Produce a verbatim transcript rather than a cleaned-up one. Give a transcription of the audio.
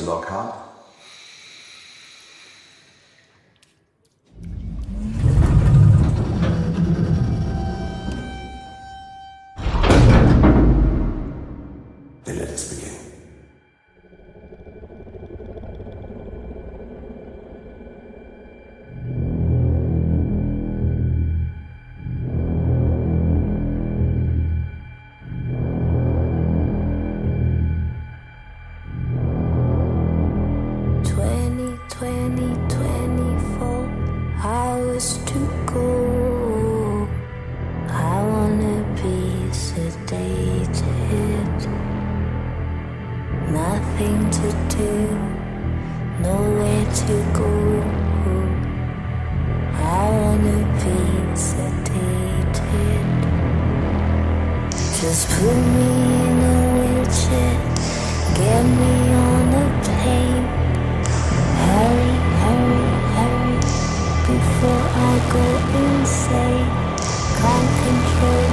to lock up. Then let us begin. twenty, twenty-four hours to go. I wanna be sedated. Nothing to do, nowhere to go. I wanna be sedated. Just put me in a wheelchair, get me on a plane. Hurry, hurry, hurry, before I go insane. Can't control